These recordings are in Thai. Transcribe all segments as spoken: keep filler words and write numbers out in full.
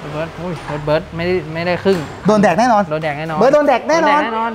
เบิร์ดอุ้ยเบิร์ดเบิร์ดไม่ได้ไม่ได้ครึ่งโดนแดกแน่นอนโดนแดกแน่นอนเบิร์ดโดนแดกแน่นอนแน่นอน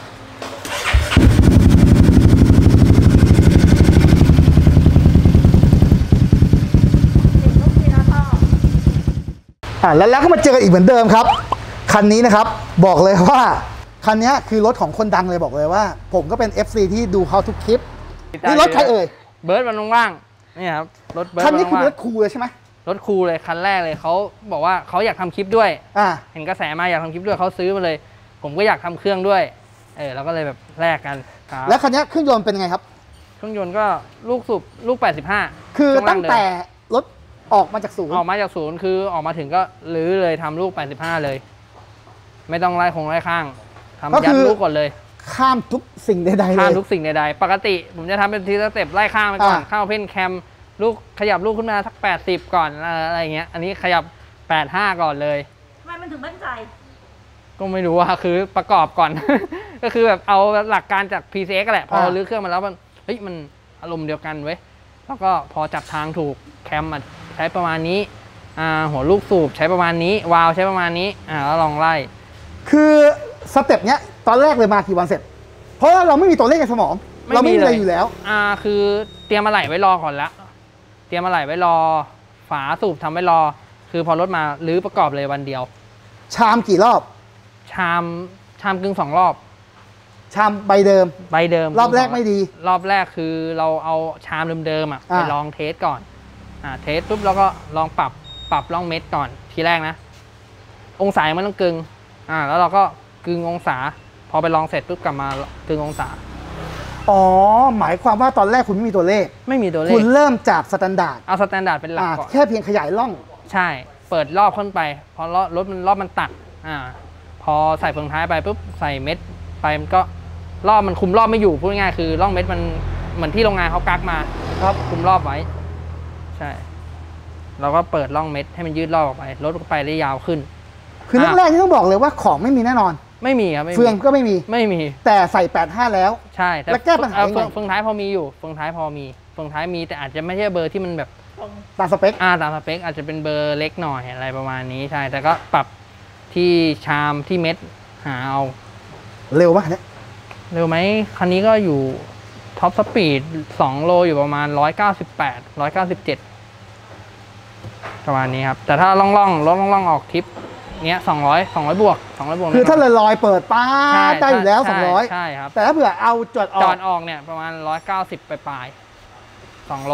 อ่าแล้วแล้วก็มาเจอกันอีกเหมือนเดิมครับคันนี้นะครับบอกเลยว่าคันนี้คือรถของคนดังเลยบอกเลยว่าผมก็เป็น เอฟ ซี ที่ดูเขาทุกคลิปนี่รถใครเอ่ยเบิร์ดมันว่างๆนี่ครับรถเบิร์ดคันนี้คือรถคูลเลยใช่ไหมรถคูลเลยคันแรกเลยเขาบอกว่าเขาอยากทำคลิปด้วยอ่าเห็นกระแสมาอยากทำคลิปด้วยเขาซื้อมาเลยผมก็อยากทำเครื่องด้วยเออเราก็เลยแบบแลกกันแล้วคันนี้เครื่องยนต์เป็นไงครับเครื่องยนต์ก็ลูกสูบลูกแปดสิบห้าคือตั้งแต่รถออกมาจากศูนย์ออกมาจากศูนย์คือออกมาถึงก็รื้อเลยทำลูกแปดสิบห้าเลยไม่ต้องไล่คงไล่ข้างทำยัดลูกก่อนเลยข้ามทุกสิ่งใดๆเลยข้ามทุกสิ่งใดๆปกติผมจะทำเป็นทีละสเต็ปไล่ข้างไปก่อนเข้าเพ่นแคมลูกขยับลูกขึ้นมาสักแปดสิบก่อนอะไรเงี้ยอันนี้ขยับแปดห้าก่อนเลยทำไมมันถึงมั่นใจก็ไม่รู้ว่าคือประกอบก่อน ก็คือแบบเอาหลักการจาก พี ซี เอ็กซ์ แหละพอรื้อเครื่องมาแล้วมันเฮ้ยมันอารมณ์เดียวกันเว้ยแล้วก็พอจับทางถูกแคมมาใช้ประมาณนี้อ่าหัวลูกสูบใช้ประมาณนี้วาล์วใช้ประมาณนี้อ่าแล้วลองไล่คือสเต็ปเนี้ยตอนแรกเลยมากี่วันเสร็จเพราะเราไม่มีตัวเลขในสมองเราไม่มีอะไรอยู่แล้วอ่าคือเตรียมมาไหลไว้รอก่อนละเตรียมมาไหลไว้รอฝาสูบทำไว้รอคือพอรถมารื้อประกอบเลยวันเดียวชามกี่รอบชามชามกึ่งสองรอบชามใบเดิมใบเดิมรอบแรกไม่ดีรอบแรกคือเราเอาชามเดิมๆอ่ะไปลองเทสก่อนอ่าเทสปุ๊บแล้วก็ลองปรับปรับร่องเม็ดก่อนทีแรกนะองศามันต้องกึ่งอ่าแล้วเราก็กึ่งองศาพอไปลองเสร็จปุ๊บกลับมากึ่งองศาอ๋อหมายความว่าตอนแรกคุณไม่มีตัวเลขไม่มีตัวเลขคุณเริ่มจากสแตนดาร์ดเอาสแตนดาร์ดเป็นหลักก่อนแค่เพียงขยายร่องใช่เปิดรอบขึ้นไปพอรถมันรอบมันตัดอ่าพอใส่เฟืองท้ายไปปุ๊บใส่เม็ดไปมันก็รอบมันคุมรอบไม่อยู่พูดง่ายคือร่องเม็ดมันเหมือนที่โรงงานเขากักมาครับคุมรอบไว้ใช่เราก็เปิดร่องเม็ดให้มันยืดรอบออกไปรถก็ไปได้ยาวขึ้นคือแรกๆที่ต้องบอกเลยว่าของไม่มีแน่นอนไม่มีครับเฟืองก็ไม่มีไม่มีแต่ใส่แปดห้าแล้วใช่แล้วแก้ปัญหายังไงเฟืองท้ายพอมีอยู่เฟืองท้ายพอมีเฟืองท้ายมีแต่อาจจะไม่ใช่เบอร์ที่มันแบบตามสเปคอ่าตามสเปคอาจจะเป็นเบอร์เล็กหน่อยอะไรประมาณนี้ใช่แต่ก็ปรับที่ชามที่เม็ดหาเอาเร็วมากเนี่ยเร็วไหมคันนี้ก็อยู่ท็อปสปีดสองโลอยู่ประมาณหนึ่งร้อยเก้าสิบแปด หนึ่งร้อยเก้าสิบเจ็ดประมาณนี้ครับแต่ถ้าล่องล่องรถล่องล่องออกทริปเนี้ยสองร้อย สองร้อยบวกสองร้อยบวกคือถ้าลอยๆเปิดป้าได้อยู่แล้วสองร้อยใช่ครับแต่ถ้าเผื่อเอาจอดออกจอดออกเนี่ยประมาณหนึ่งร้อยเก้าสิบปลายๆสองโล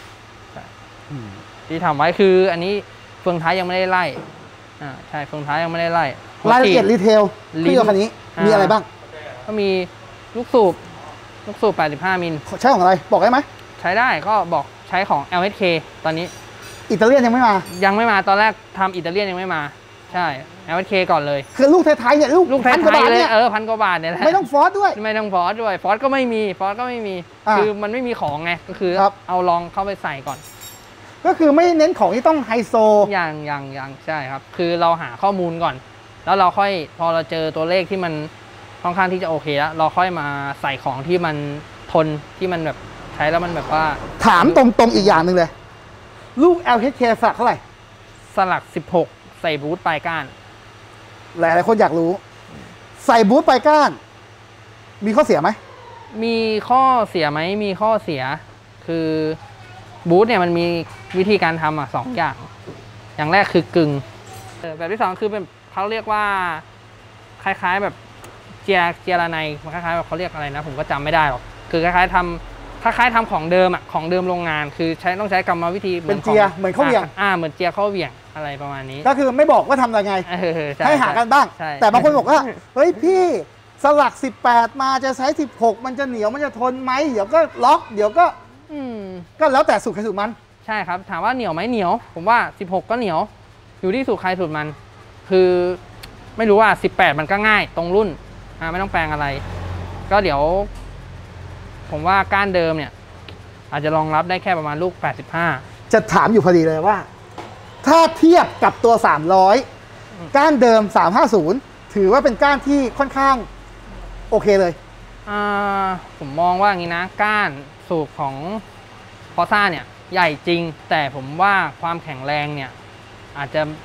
ที่ทำไว้คืออันนี้เฟืองท้ายยังไม่ได้ไล่อ่าใช่เฟืองท้ายยังไม่ได้ไล่รายละเอียดรีเทลที่คันนี้มีอะไรบ้างก็มีลูกสูบลูกสูบแปดสิบห้ามิลใช้ของอะไรบอกได้ไหมใช้ได้ก็บอกใช้ของ แอล เอส เค ตอนนี้อิตาเลียนยังไม่มายังไม่มาตอนแรกทำอิตาเลียนยังไม่มาใช่ แอล เอส เค ก่อนเลยคือลูกไทยๆเนี่ยลูกลูกไทยๆเลยเออพันกว่าบาทเนี่ยแหละไม่ต้องฟอสด้วยไม่ต้องฟอสด้วยฟอสก็ไม่มีฟอสก็ไม่มีคือมันไม่มีของไงก็คือเอาลองเข้าไปใส่ก่อนก็คือไม่เน้นของที่ต้องไฮโซอย่างอย่างอย่างใช่ครับคือเราหาข้อมูลก่อนแล้วเราค่อยพอเราเจอตัวเลขที่มันค่อนข้างที่จะโอเคแล้วเราค่อยมาใส่ของที่มันทนที่มันแบบใช้แล้วมันแบบว่าถามตรงๆอีกอย่างหนึ่งเลยลูก แอล เอส เค สลักเท่าไหร่สลักสิบหกใส่บูทปลายก้านหลายๆคนอยากรู้ใส่บูทปลายก้านมีข้อเสียไหมมีข้อเสียไหมมีข้อเสียคือบูทเนี่ยมันมีวิธีการทำอ่ะสองอย่างอย่างแรกคือกึ่งแบบที่สองคือเป็นเขาเรียกว่าคล้ายๆแบบเจียเจียระไนมันคล้ายๆแบบเขาเรียกอะไรนะผมก็จำไม่ได้หรอกคือคล้ายๆทำคล้ายๆทำของเดิมอ่ะของเดิมโรงงานคือใช้ต้องใช้กรรมวิธีเป็นเจียเหมือนข้าวเหวี่ยงอ่าเหมือนเจียข้าวเหวี่ยงอะไรประมาณนี้ก็คือไม่บอกว่าทำอะไรไงให้หากันบ้างแต่บางคนบอกว่าเฮ้ยพี่สลักสิบแปดมาจะใช้สิบหกมันจะเหนียวมันจะทนไหมเดี๋ยวก็ล็อกเดี๋ยวก็ก็แล้วแต่สูตรใครสูตรมันใช่ครับถามว่าเหนียวไหมเหนียวผมว่าสิบหกก็เหนียวอยู่ที่สูตรใครสูตรมันคือไม่รู้ว่าสิบแปดมันก็ง่ายตรงรุ่นอ่าไม่ต้องแปลงอะไรก็เดี๋ยวผมว่าก้านเดิมเนี่ยอาจจะรองรับได้แค่ประมาณลูกแปดสิบห้าจะถามอยู่พอดีเลยว่าถ้าเทียบกับตัวสามร้อยก้านเดิมสามห้าศูนย์ถือว่าเป็นก้านที่ค่อนข้างโอเคเลยอ่าผมมองว่าอย่างนี้นะก้านสูบของพอซ่าเนี่ยใหญ่จริงแต่ผมว่าความแข็งแรงเนี่ยอาจจะ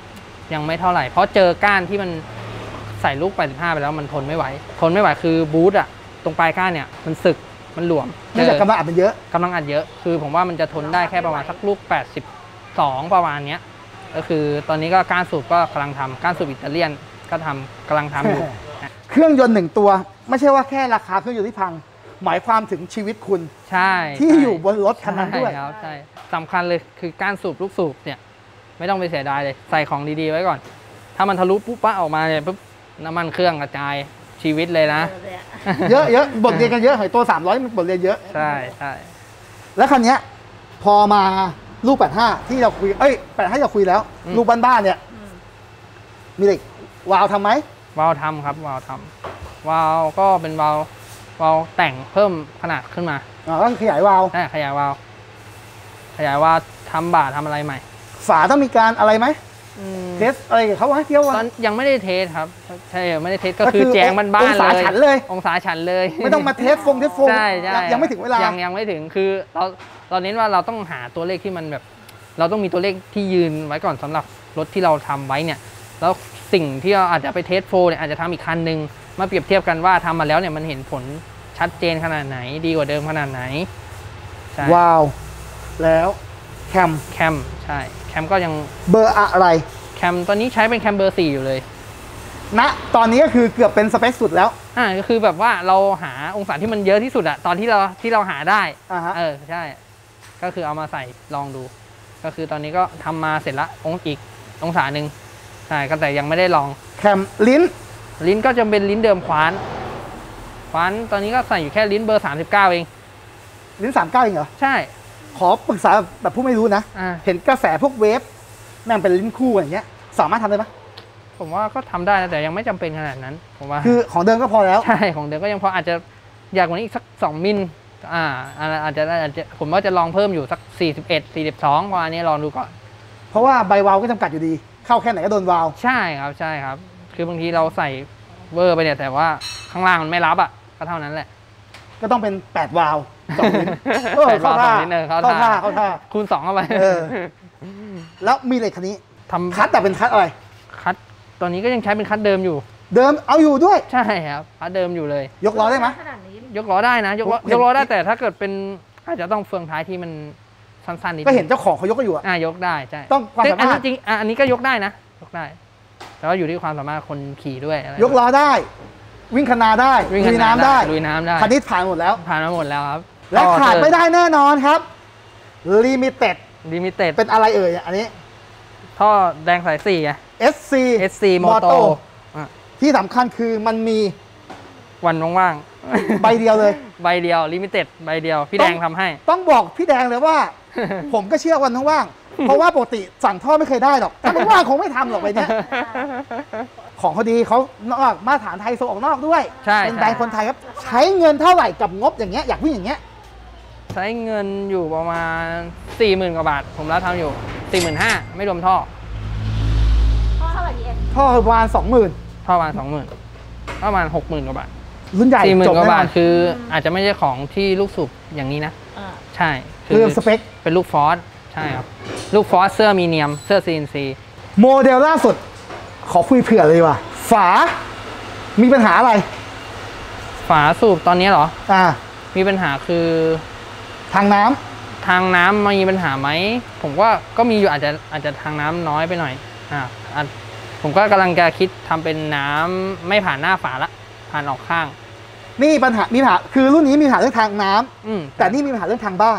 ยังไม่เท่าไหร่เพราะเจอก้านที่มันใส่ลูกแปดสิบห้าไปแล้วมันทนไม่ไหวทนไม่ไหวคือบูทอะตรงปลายก้านเนี่ยมันสึกมันหลวมเนื่องจากกำลังอัดมันเยอะกำลังอัดเยอะคือผมว่ามันจะทนได้แค่ประมาณสักลูกแปดสิบสองประมาณเนี้ยก็คือตอนนี้ก็ก้านสูบก็กำลังทำก้านสูบอิตาเลียนก็ทำกำลังทำอยู่เครื่องยนต์หนึ่งตัวไม่ใช่ว่าแค่ราคาเครื่องยนต์ที่พังหมายความถึงชีวิตคุณใช่ที่อยู่บนรถคันนั้นด้วยใช่ครับใช่สำคัญเลยคือก้านสูบลูกสูบเนี่ยไม่ต้องไปเสียดายเลยใส่ของดีๆไว้ก่อนถ้ามันทะลุปุ๊บปะออกมาเนี่ยปุ๊บน้ำมันเครื่องกระจายชีวิตเลยนะเยอะเยอะบทเรียนกันเยอะหอยตัวสามร้อยบทเรียนเยอะใช่ใช่แล้วคันนี้พอมาลูกแปดห้าที่เราคุยเอ้ยแปดห้าเราคุยแล้วลูกบ้านๆเนี่ยมีเหล็กวาล์วทำไหมวาล์วทำครับวาล์วทำวาล์วก็เป็นวาล์ววาล์วแต่งเพิ่มขนาดขึ้นมาอ๋อก็ขยายวาล์วใช่ขยายวาล์วขยายวาล์วทำบ่าทำอะไรใหม่ฝาต้องมีการอะไรไหมเทสอะไรเขาว่าเที่ยวตอนยังไม่ได้เทสครับใช่ไม่ได้เทสก็คือแจงบ้านๆเลยองศาฉันเลยองศาฉันเลยไม่ต้องมาเทสฟงเทสฟงใช่ใช่ยังไม่ถึงเวลายังยังไม่ถึงคือเราเราเน้นว่าเราต้องหาตัวเลขที่มันแบบเราต้องมีตัวเลขที่ยืนไว้ก่อนสำหรับรถที่เราทำไว้เนี่ยแล้วสิ่งที่เราอาจจะไปเทสโฟเนี่ยอาจจะทำอีกคันนึงมาเปรียบเทียบกันว่าทำมาแล้วเนี่ยมันเห็นผลชัดเจนขนาดไหนดีกว่าเดิมขนาดไหนว้าวแล้วแคมแคมใช่แคมก็ยังเบอร์อะไรแคมตอนนี้ใช้เป็นแคมเบอร์สี่อยู่เลยณนะตอนนี้ก็คือเกือบเป็นสเปคสุดแล้วอ่าก็คือแบบว่าเราหาองศาที่มันเยอะที่สุดอะตอนที่เราที่เราหาได้อ่าฮะเออใช่ก็คือเอามาใส่ลองดูก็คือตอนนี้ก็ทำมาเสร็จละองอีกองศาหนึ่งใช่ก็แต่ยังไม่ได้ลองแคมลิ้นลิ้นก็จะเป็นลิ้นเดิมคว้านคว้านตอนนี้ก็ใส่อยู่แค่ลิ้นเบอร์สามสิบเก้าเองลิ้นสามเก้าเองเหรอใช่ขอปรึกษาแบบผู้ไม่รู้นะเห็นกระแสพวกเวฟแม่งเป็นลิ้นคู่อย่างเงี้ยสามารถทำได้ไหมผมว่าก็ทำได้นะแต่ยังไม่จำเป็นขนาดนั้นผมว่าคือของเดิมก็พอแล้วใช่ของเดิมก็ยังพออาจจะอยากกว่านี้อีกสักสองมิลอ่าอาจจะอาจจะผมว่าจะลองเพิ่มอยู่สักสี่สิบเอ็ด สี่สิบสองประมาณนี้ลองดูก่อนเพราะว่าใบวาล์วก็จำกัดอยู่ดีเข้าแค่ไหนก็โดนวาล์วใช่ครับใช่ครับคือบางทีเราใส่เวอร์ไปเนี่ยแต่ว่าข้างล่างมันไม่รับอ่ะก็เท่านั้นแหละก็ต้องเป็นแปดวาล์วสองลิ้นแปดวาล์วสองลิ้นเนอเข้าท่าเข้าท่าคูณสองเข้าไปแล้วมีเหล็กคันนี้ทำคัดแต่เป็นคัดอะไรคัดตอนนี้ก็ยังใช้เป็นคัดเดิมอยู่เดิมเอาอยู่ด้วยใช่ครับคัดเดิมอยู่เลยยกล้อได้ไหมยกล้อได้นะยกล้อยกล้อได้แต่ถ้าเกิดเป็นอาจจะต้องเฟืองท้ายที่มันสั้นๆนิดก็เห็นเจ้าของเขายกกันอยู่อ่ะยกได้ใช่ต้องความสามารถจริงอันนี้ก็ยกได้นะยกได้แต่ว่าอยู่ที่ความสามารถคนขี่ด้วยยกล้อได้วิ่งคนาได้ลุยน้ำได้ลุยน้ำได้คันนี้ผ่านหมดแล้วผ่านมาหมดแล้วครับและขาดไม่ได้แน่นอนครับลิมิเต็ดลิมิเต็ดเป็นอะไรเอ่ยอันนี้ท่อแดงสายสี่ไงเอส ซีเอส ซี Moto ที่สำคัญคือมันมีวันว่างๆใบเดียวเลยใบเดียวลิมิเต็ดใบเดียวพี่แดงทำให้ต้องบอกพี่แดงเลยว่าผมก็เชื่อวันว่างเพราะว่าปกติสั่งท่อไม่เคยได้หรอกถ้าไม่ว่างคงไม่ทำหรอกไปเนี้ยของเขาดีเขานอกมาตรฐานไทยส่งออกนอกด้วยเป็นแบรนด์คนไทยครับใช้เงินเท่าไหร่กับงบอย่างเงี้ยอยากวิ่งอย่างเงี้ยใช้เงินอยู่ประมาณสี่หมื่นกว่าบาทผมรับทำอยู่สี่หมื่นห้าไม่รวมท่อท่อเท่าไหร่ดีเอ็มท่อประมาณสองหมื่นท่อประมาณสองหมื่นประมาณหกหมื่นกว่าบาทรุ่นใหญ่สี่หมื่นกว่าบาทคืออาจจะไม่ใช่ของที่ลูกสูบอย่างนี้นะใช่คือสเปคเป็นลูกฟอสใช่ครับลูกฟอสเสื้อมีเนียมเสื้อ ซี เอ็น ซีโมเดลล่าสุดขอคุยเผื่อเลยว่ะฝามีปัญหาอะไรฝาสูบตอนนี้เหรออ่ามีปัญหาคือทางน้ำทางน้ำมีปัญหาไหมผมว่าก็มีอยู่อาจจะอาจจะทางน้ำน้อยไปหน่อยอ่าผมก็กำลังจะคิดทำเป็นน้ำไม่ผ่านหน้าฝาละผ่านออกข้างนี่ปัญหามีปัญหาคือรุ่นนี้มีปัญหาเรื่องทางน้ำแต่นี่มีปัญหาเรื่องทางบ้าน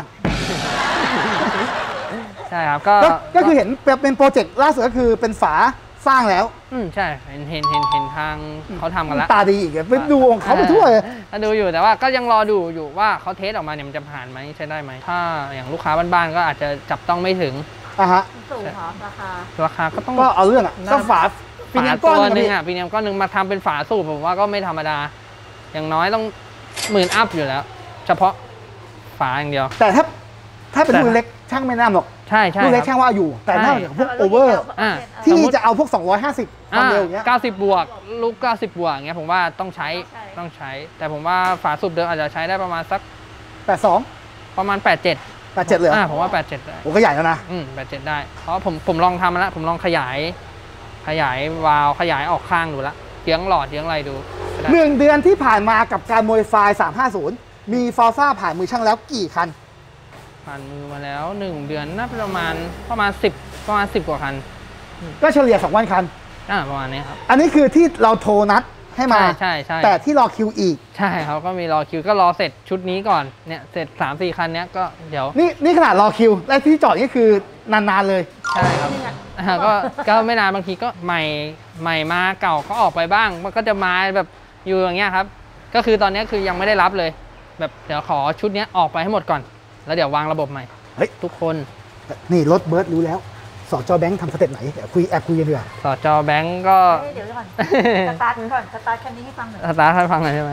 ใช่ครับก็ก็คือเห็นเป็นโปรเจกต์ล่าสุดก็คือเป็นฝาสร้างแล้วอืมใช่เห็นเห็นเห็นเห็นทางเขาทำกันแล้วตาดีอีกไปดูของเขาไปทั่วเลยดูอยู่แต่ว่าก็ยังรอดูอยู่ว่าเขาเทสออกมาเนี่ยมันจะผ่านไหมใช้ได้ไหมถ้าอย่างลูกค้าบ้านๆก็อาจจะจับต้องไม่ถึงอ่ะฮะสูงเหรอราคาราคาก็ต้องก็เอาเรื่องอ่ะต้องฝาปีเนียมก้อนนึงอ่ะปีเนียมก้อนนึงมาทำเป็นฝาสูบผมว่าก็ไม่ธรรมดาอย่างน้อยต้องหมื่นอัพอยู่แล้วเฉพาะฝาอย่างเดียวแต่ถ้าถ้าเป็นรุ่นเล็กช่างไม่น่าหรอกใช่ใช่รุ่นเล็กช่างว่าอยู่แต่ถ้าอย่างพวกโอเวอร์ที่จะเอาพวกสองร้อยห้าสิบความเร็วอย่างเงี้ยเก้าสิบบวกลูกเก้าสิบบวกอย่างเงี้ยผมว่าต้องใช้ต้องใช้แต่ผมว่าฝาสูบเดิมอาจจะใช้ได้ประมาณสักแปดสองประมาณแปดเจ็ดแปดเจ็ดเลยอ่าผมว่าแปดเจ็ดได้โอ้ก็ใหญ่แล้วนะอืมแปดเจ็ดได้เพราะผมผมลองทำมาแล้วผมลองขยายขยายวาล์วขยายออกข้างดูละเยื้องหลอดเยื้องอะไรดูหนึ่งเดือนที่ผ่านมากับการโมดิฟายสามห้าศูนย์มีฟอร์ซ่าผ่านมือช่างแล้วกี่คันผ่านมือมาแล้วหนึ่งเดือนน่าประมาณประมาณสิบประมาณสิบกว่าคันก็เฉลี่ยสองวันคันอ่าประมาณนี้ครับอันนี้คือที่เราโทรนัดให้มาใช่ใช่ใช่แต่ที่รอคิวอีกใช่เขาก็มีรอคิวก็รอเสร็จชุดนี้ก่อนเนี่ยเสร็จ สามสี่ คันเนี้ยก็เดี๋ยวนี่นี่ขนาดรอคิว และที่จอดนี่คือนานๆเลยใช่ครับอ่าก็ก็ไม่นานบางทีก็ใหม่ใหม่มาเก่าก็ออกไปบ้าง มันก็จะมาแบบอยู่อย่างเงี้ยครับก็คือตอนนี้คือยังไม่ได้รับเลย แบบเดี๋ยวขอชุดนี้ออกไปให้หมดก่อน แล้วเดี๋ยววางระบบใหม่เฮ้ยทุกคนนี่รถเบิร์ดรู้แล้วสจแบงค์ทำสเต็ปไหนเดี๋ยวคุยแอบคุยกันดีกว่าสจแบงก์ก็เฮ้ยเดี๋ยวก่อน สตาร์ทก่อน สตาร์ทคันนี้ให้ฟังหน่อยสตาร์ทให้ฟังหน่อยใช่ไหม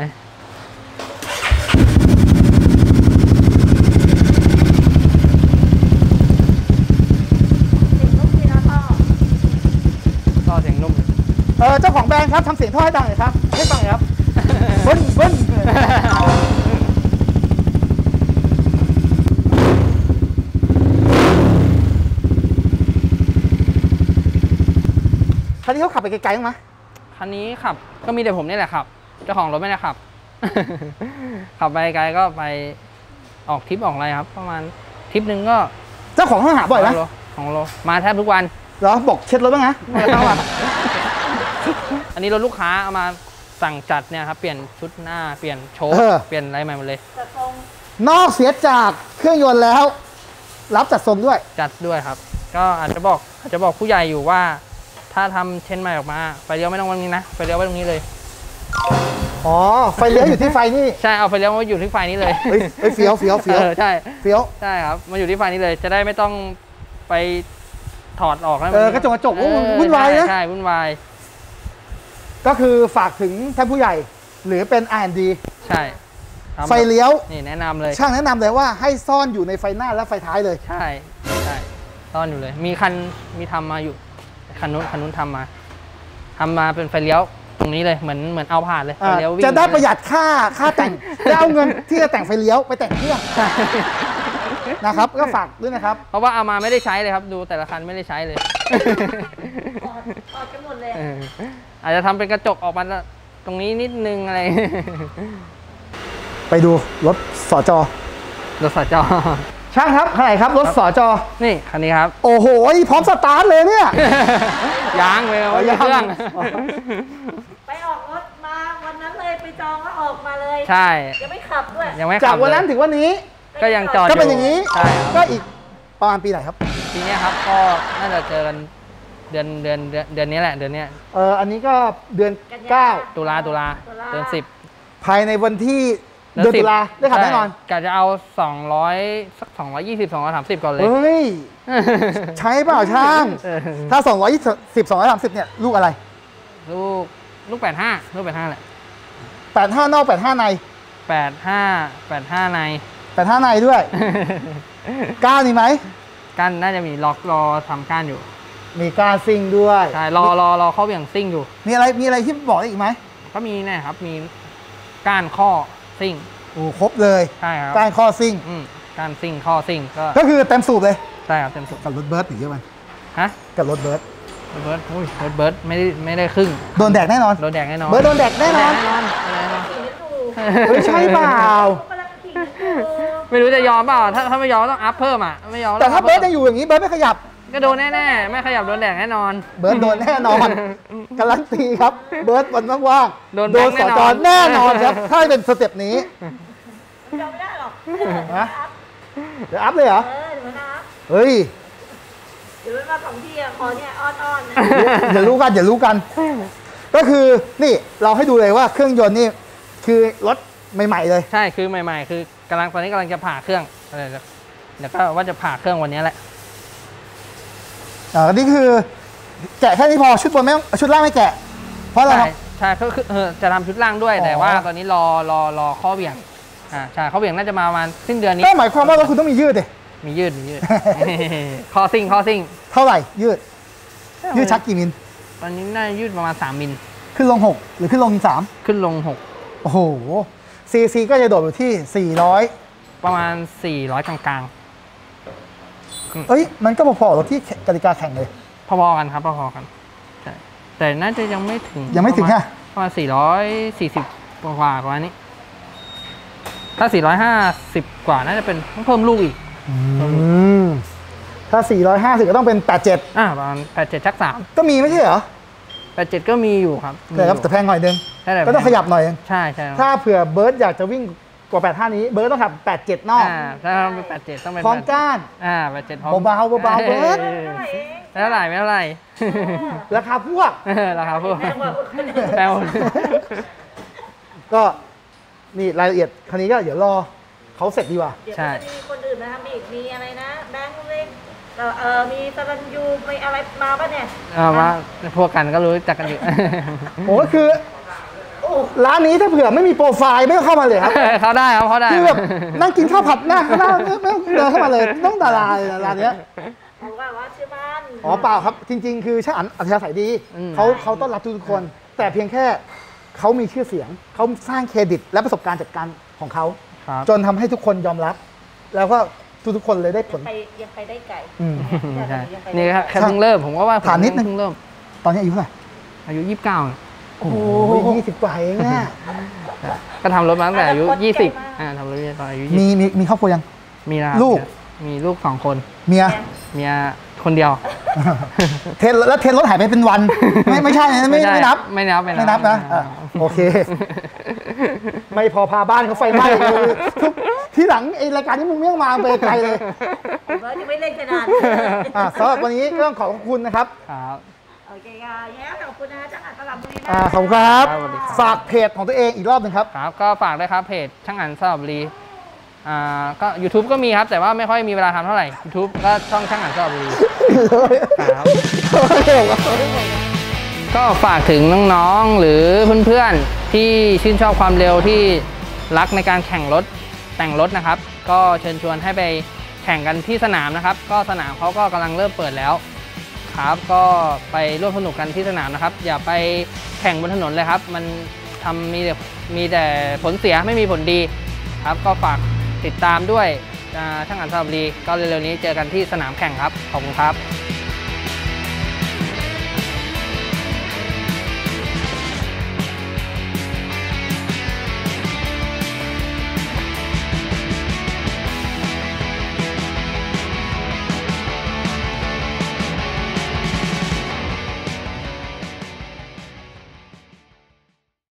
สิ่งลูกทีนะพ่อต่อเสียงนุ่มเออเจ้าของแบรนด์ครับทำเสียงท่อให้ดังหน่อยครับให้ฟังหน่อยครับเบิ้ลเบิ้ลคันนี้เขาขับไปไกลๆมั้งไหมคันนี้ขับก็มีแต่ผมนี่แหละขับเจ้าของรถไม่ได้ขับ ขับไปไกลก็ไปออกทริปออกอะไรครับ ประมาณทริปหนึ่งก็เจ้าของห้องหาบ่อยไหมสงโลสองโลมาแทบทุกวันเหรอบอกเช็ดรถบ้างนะไม่ต้องอ่ะอันนี้รถลูกค้าเอามาสั่งจัดเนี่ยครับเปลี่ยนชุดหน้าเปลี่ยนโชว์เปลี่ยนอะไรใหม่หมดเลยจะทรงนอกเสียจากเครื่องยนต์แล้ว รับจัดทรงด้วยจัดด้วยครับ ก็อาจจะบอกอาจจะบอกผู้ใหญ่อยู่ว่า ถ้าทำเช่นใหม่ออกมาไฟเลี้ยวไม่ต้องวันนี้นะไฟเลี้ยวไว้ตรงนี้เลยอ๋อ ไฟเลี้ยวอยู่ที่ไฟนี่ใช่เอาไฟเลี้ยวมาอยู่ที่ไฟนี้เลยเฮ้ยเฮ้ยเฟี้ยวเฟี้ยวเฟี้ยวออใช่เฟี้ยวใช่ครับมาอยู่ที่ไฟนี้เลย จะได้ไม่ต้องไปถอดออกแล้วเออกระจกกระจกโอ้วุ่นวายนะใช่วุ่นวายก็คือฝากถึงท่านผู้ใหญ่ หรือเป็น อาร์ แอนด์ ดีใช่ทำไฟเลี้ยวนี่แนะนำเลยช่างแนะนำเลยว่าให้ซ่อนอยู่ในไฟหน้าและไฟท้ายเลยใช่ใช่ซ่อนอยู่เลย มีคันมีทำมาอยู่คันนู้นคันนู้นทำมาทำมาเป็นไฟเลี้ยวตรงนี้เลยเหมือนเหมือนเอาผ่านเลยไฟอ่าเลี้ยววิ่งจะได้ประหยัดค่าค่าแต่ง จะเอาเงินที่จะแต่งไฟเลี้ยวไปแต่งเครื่องใช่นะครับ ก็ฝากด้วยนะครับเพราะว่าเอามาไม่ได้ใช้เลยครับ ดูแต่ละคันไม่ได้ใช้เลยออกออกกันหมดเลยเอออาจจะทำเป็นกระจกออกมาตรงนี้นิดนึงอะไรไปดูรถสจรถสจช่างครับคันไหนครับรถสจนี่คันนี้ครับโอ้โหพร้อมสตาร์ทเลยเนี่ยยางเลยว่ายังเครื่องไปออกรถมาวันนั้นเลยไปจองแล้วออกมาเลยใช่ยังไม่ขับด้วยยังไม่จาขักบวันนั้นเลยถึงวันนี้ก็ยังจอดก็เป็นอย่างนี้ใช่ครับก็อีกประมาณปีไหนครับทีเนี้ยครับก็น่าจะเจอกันเดือนเดือนเดือนเดือนนี้แหละเดือนเนี้ยเอออันนี้ก็เดือนกันยาเก้าตุลาตุลาตุลาเดือนสิบภายในวันที่เดือนตุลาได้ขับแน่นอนกะจะเอาสองร้อยสักสองร้อยยี่สิบสองร้อยสามสิบก่อนเลยเฮ้ย ใช้เปล่าช่างเออถ้าสองร้อยยี่สิบ สองร้อยสามสิบเนี่ยลูกอะไรลูกลูกแปดห้าลูกแปดห้าแหละแปดห้านอกแปดห้าในแปดห้าแปดห้าในแปดห้าในด้วยก้านมีไหมก้านน่าจะมีล็อกรอทำก้านอยู่มีก้านซิ่งด้วยใช่รอรอรอเข้าเบี่ยงซิ่งอยู่มีอะไรมีอะไรที่บอกได้อีกไหมก็มีเนะครับมีก้านข้อซิ่งโอ้ครบเลยใช่ครับก้านข้อซิ่งอืมก้านซิ่งข้อซิ่งก็ก็คือเต็มสูบเลยใช่ครับเต็มสุดกับรถเบิร์ดอีกเยอะมันฮะกับรถเบิร์ดรถเบิร์ดอุ้ยรถเบิร์ดไม่ได้ไม่ได้ครึ่งโดนแดกแน่นอนโดนแดกแน่นอนเบิร์ดโดนแดกแน่นอนโดแดกแน่นอนแน่นอนขี่กันอยู่เฮ้ยใช่เปล่ากำลังขี่กันอยู่ไม่รู้จะยอมเปล่าถ้าถ้าไม่ยอมก็ต้องอัพเพิ่มอ่ะไม่ยอมแต่ถ้าองเบิร์ดพิ่ยังอยู่อย่างนี้เบิร์ดไม่ขยับก็โดนแน่ๆไม่ขยับโดนแดกแน่นอนเบิร์ดโดนแน่นอนการันตีครับ เบิร์ดวันว่างๆโดนแบงค์สจแน่นอนแน่นอนครับถ้าเป็นสเต็ปนี้ยอมไม่ได้หรอกฮะ เดี๋ยวอัพเลยเหรอเออเดี๋ยวมันนะเฮ้ยเดี๋ยวมันมาของที่อะคอเนี่ยอ้อนๆนะเดี๋ยวรู้กันเดี๋ยวรู้กัน ก็คือนี่เราให้ดูเลยว่าเครื่องยนต์นี่คือรถใหม่ๆเลยใช่คือใหม่ๆ คือกำลังตอนนี้กำลังจะผ่าเครื่องอะไรเดี๋ยวก็ว่าจะผ่าเครื่องวันนี้แหละอ่านี่คือแกะแค่นี้พอชุดบนไม่ต้องชุดล่างไม่แกะ เพราะอะไรใช่ครับใช่ก็คือเออจะทำชุดล่างด้วยอ๋อแต่ว่าตอนนี้รอรอรอข้อเบี่ยงอ่าใช่ข้อเบี่ยงน่าจะมาประมาณสิ้นเดือนนี้ก็หมายความว่ารถคุณต้องมียืดดิมียืดมียืด ข้อซิ่งข้อซิ่งเท่าไหร่ยืด ยืดชักกี่มิลตอนนี้น่าจะยืดประมาณสามมิลขึ้นลงหกหรือขึ้นลงสามขึ้นลงหกโอ้โหซีซีก็จะโดดอยู่ที่สี่ร้อยประมาณสี่ร้อยกลางเอ้ยมันก็พอๆกับรถที่กติกาแข่งเลยๆพอๆกันครับพอๆกันใช่แต่น่าจะยังไม่ถึงยังไม่ถึงค่ะประมาณสี่ร้อยสี่สิบกว่าประมาณนี้ ถ้าสี่ร้อยห้าสิบกว่าน่าจะเป็นต้องเพิ่มลูกอีกอืมถ้าสี่ร้อยห้าสิบก็ต้องเป็นแปดสิบเจ็ดอ่าประมาณแปดเจ็ดชักสามก็มีไม่ใช่เหรอแปดเจ็ดก็มีอยู่ครับแต่ครับแต่แพงหน่อยนึงใช่แต่ก็ต้องขยับหน่อยนึงใช่ใช่ถ้าเผื่อเบิร์ดอยากจะวิ่งกว่าแปดห้านี้เบิร์ดต้องขับแปดสิบเจ็ดนอกอ่าถ้าเป็นแปดเจ็ดต้องเป็นพร้อมก้านอ่าแปดเจ็ดพร้อมเบาๆเบาๆเบิร์ดไม่เท่าไหร่ไม่เท่าไหร่ราคาพวกเออราคาพวกแพงกว่าแปลว่าก็นี่รายละเอียดคันนี้ก็เดี๋ยวรอเขาเสร็จดีกว่าเดี๋ยวใช่จะมีคนอื่นมาทำอีกมีอะไรนะแบงค์เล็กเอ่อเออมีตะลันยูมีอะไรมาป่ะเนี่ยเอาว่าพวกกันก็รู้จักกันอยู่โอ้คือร้านนี้ถ้าเผื่อไม่มีโปรไฟล์ไม่ต้องเข้ามาเลยครับเขาได้ครับเขาได้คือแบบนั่งกินข้าวผัดหน้าข้างหน้าไม่ไม่ต้องเดินเข้ามาเลยต้องดาราเลยนะร้านเนี้ยเขาว่าว่าชื่อบ้านอ๋อเปล่าครับ จริง ๆ คือช่างอันอัธยาศัยดีเขาเขาต้อนรับทุกคน แต่เพียงแค่เขามีชื่อเสียงเขาสร้างเครดิตและประสบการณ์จากการของเขาครับจนทำให้ทุกคนยอมรับ แล้วก็ทุกๆคนเลยได้ผลไปยังไปได้ไกลอืมใช่นี่ครับแค่เพิ่งเริ่มผมก็ว่าผมถามนิดนึงเพิ่งเริ่มตอนนี้อายุเท่าไหร่อายุยี่สิบเก้าโอ้โหยี่สิบกว่าเองอะก็ทำรถมาตั้งแต่อายุยี่สิบอ่าทำรถตอนอายุยี่มีสิบมีมีครอบครัวยังมีแล้วลูกมีลูกสองคนเมียเมียคนเดียวเทรนแล้วเทรนรถหายไปเป็นวัน ไม่ไม่ใช่นะไม่ด้ไม่นับไม่นับไม่นับนะอ่ะโอเค ไม่พอพาบ้านเขาไฟไหม้เลยทุกที่หลังไอรายการนี้มึงไม่ต้องมาไปไกลเลยเบิร์ดยังไม่เล่นขนาดอ่ะสำหรับวันนี้ก็ต้องขอบคุณนะครับครับโอเคค่ะแย้ขอบคุณนะคะจังหวัดตลาดบุรีนะอ่าขอบคุณครับครับสวัสดีครับฝากเพจของตัวเองอีกรอบหนึ่งครับครับก็ฝากด้วยครับเพจช่างอันสระบุรีอ่าก็ YouTube ก็มีครับ แต่ว่าไม่ค่อยมีเวลาทำเท่าไหร่ YouTube ก็ช่องช่างอันสระบุรีครับ ก็ฝากถึงน้องๆ หรือเพื่อนๆ ที่ชื่นชอบความเร็วที่รักในการแข่งรถแต่งรถนะครับ ก็เชิญชวนให้ไปแข่งกันที่สนามนะครับ ก็สนามเขาก็กำลังเริ่มเปิดแล้วครับก็ไปร่วมสนุกกันที่สนามนะครับ อย่าไปแข่งบนถนนเลยครับ มันทำมีแต่มีแต่ผลเสียไม่มีผลดีครับ ก็ฝากติดตามด้วยอ่าช่างอันสระบุรีก็เร็วๆนี้เจอกันที่สนามแข่งครับขอบคุณครับ